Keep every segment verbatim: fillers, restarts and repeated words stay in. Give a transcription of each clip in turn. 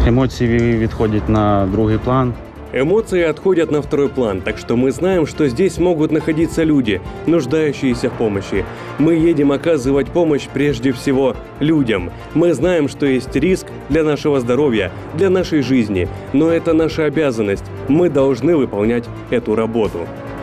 Эмоции відходять на другий план. Эмоции отходят на второй план, так что мы знаем, что здесь могут находиться люди, нуждающиеся в помощи. Мы едем оказывать помощь прежде всего людям. Мы знаем, что есть риск для нашего здоровья, для нашей жизни, но это наша обязанность. Мы должны выполнять эту работу.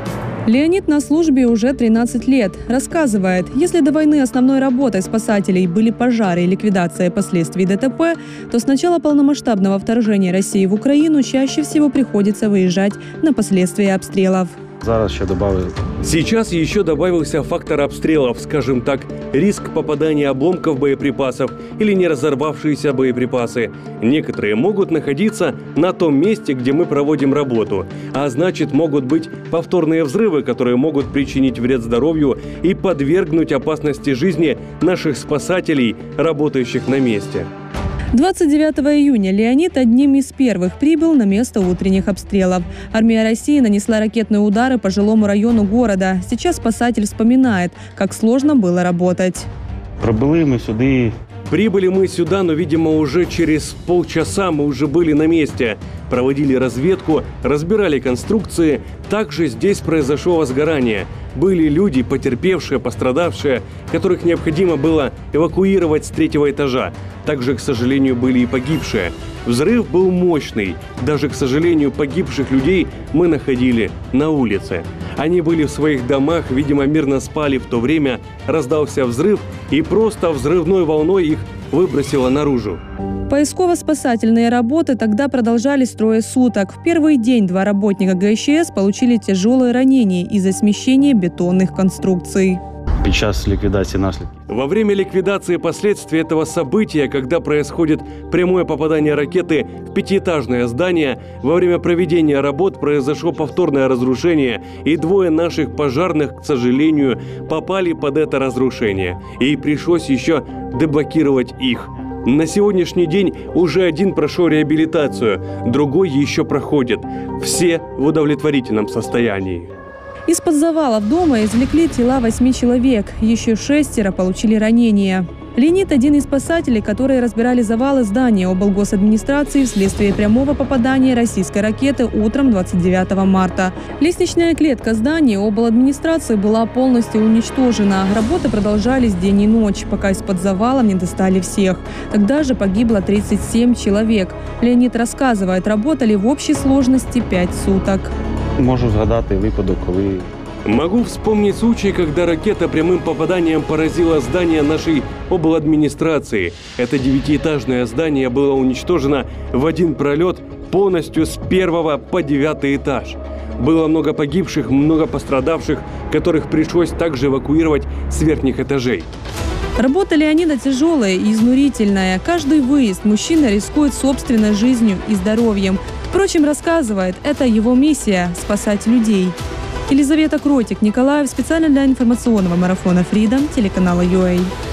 Леонид на службе уже тринадцать лет. Рассказывает, если до войны основной работой спасателей были пожары и ликвидация последствий ДТП, то с начала полномасштабного вторжения России в Украину чаще всего приходится выезжать на последствия обстрелов. Зараз ще добавили. Сейчас еще добавился фактор обстрелов, скажем так, риск попадания обломков боеприпасов или не разорвавшиеся боеприпасы. Некоторые могут находиться на том месте, где мы проводим работу, а значит, могут быть повторные взрывы, которые могут причинить вред здоровью и подвергнуть опасности жизни наших спасателей, работающих на месте. двадцать девятого июня Леонид одним из первых прибыл на место утренних обстрелов. Армия России нанесла ракетные удары по жилому району города. Сейчас спасатель вспоминает, как сложно было работать. Прибули ми сюди. Прибыли мы сюда, но, видимо, уже через полчаса мы уже были на месте. Проводили разведку, разбирали конструкции. Также здесь произошло возгорание. Были люди, потерпевшие, пострадавшие, которых необходимо было эвакуировать с третьего этажа. Также, к сожалению, были и погибшие. Взрыв был мощный. Даже, к сожалению, погибших людей мы находили на улице. Они были в своих домах, видимо, мирно спали в то время. Раздался взрыв, и просто взрывной волной их выбросило наружу. Поисково-спасательные работы тогда продолжались трое суток. В первый день два работника ГЧС получили тяжелые ранения из-за смещения бетонных конструкций. Під час ліквідації наслідків. Во время ликвидации последствий этого события, когда происходит прямое попадание ракеты в пятиэтажное здание, во время проведения работ произошло повторное разрушение, и двое наших пожарных, к сожалению, попали под это разрушение. И пришлось еще деблокировать их. На сегодняшний день уже один прошел реабилитацию, другой еще проходит. Все в удовлетворительном состоянии. Из-под завалов дома извлекли тела восьми человек. Еще шестеро получили ранения. Леонид – один из спасателей, которые разбирали завалы здания облгосадминистрации вследствие прямого попадания российской ракеты утром двадцать девятого марта. Лестничная клетка здания обладминистрации была полностью уничтожена. Работы продолжались день и ночь, пока из-под завалов не достали всех. Тогда же погибло тридцать семь человек. Леонид рассказывает, работали в общей сложности пять суток. Можу згадати випадок, коли... Могу вспомнить случай, когда ракета прямым попаданием поразила здание нашей обладминистрации. Это девятиэтажное здание было уничтожено в один пролет полностью с первого по девятый этаж. Было много погибших, много пострадавших, которых пришлось также эвакуировать с верхних этажей. Работа Леонида тяжелая и изнурительная. Каждый выезд мужчина рискует собственной жизнью и здоровьем. Впрочем, рассказывает, это его миссия – спасать людей. Елизавета Кротик, Николаев, специально для информационного марафона Freedom, телеканала ю эй.